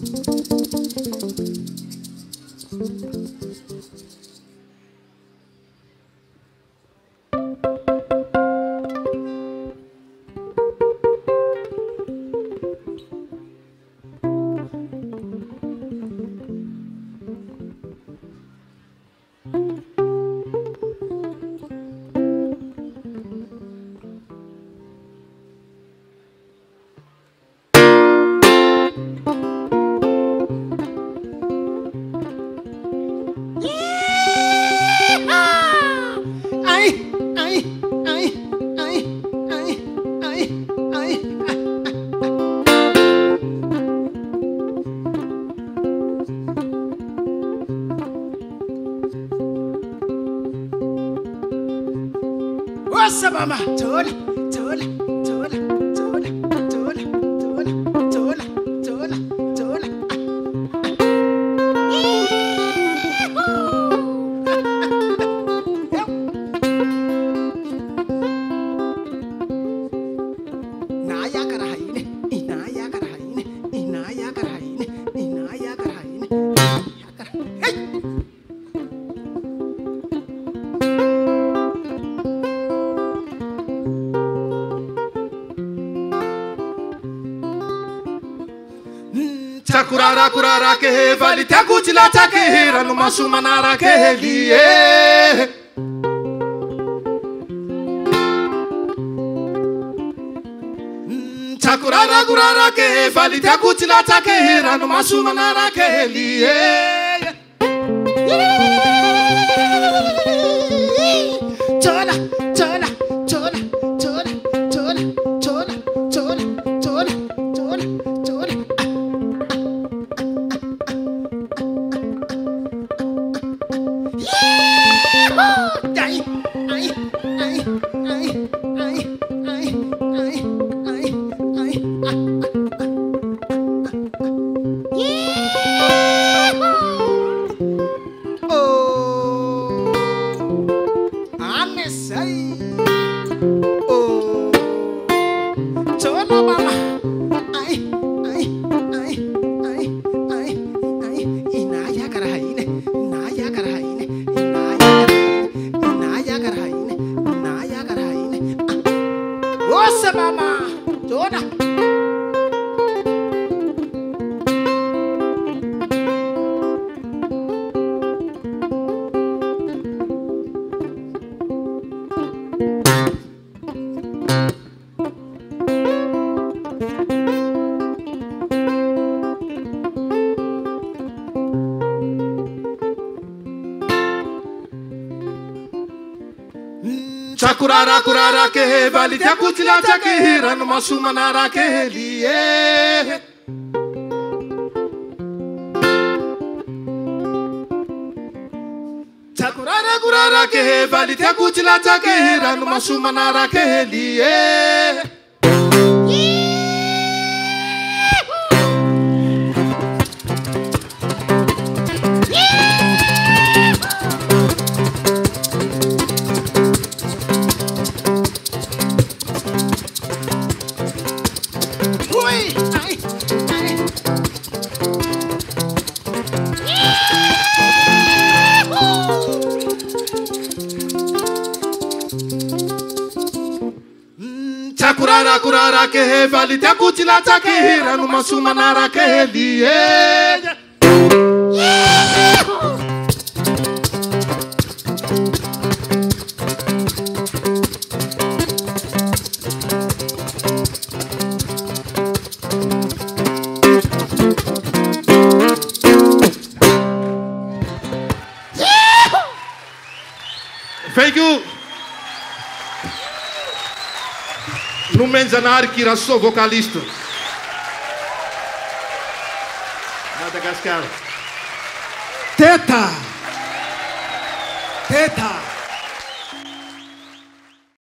What's up, mama? Tola, tola, tola, tola, tola, tola, tola, tola, tola. Naya karahaine, inaya karahaine, inaya karahaine, inaya karahaine. Hey! Takurara kurara ke vali takuchila takehera no masumanara ke liye. Takurara kurara ke vali takuchila takehera no masumanara ke liye. Tola, tola, tola, tola, tola, tola, tola, tola, tola, tola. Mama, Jonah. Takurara kurara ke vali takuchila takehera no masumanara ke liye. Takurara kurara ke vali takuchila takehera no masumanara ke liye. Takurara kurara ke vali takuchila takehera no masumanara ke liye. Thank you. No Menzanar que era só vocalista. Madagascar. Teta. Teta.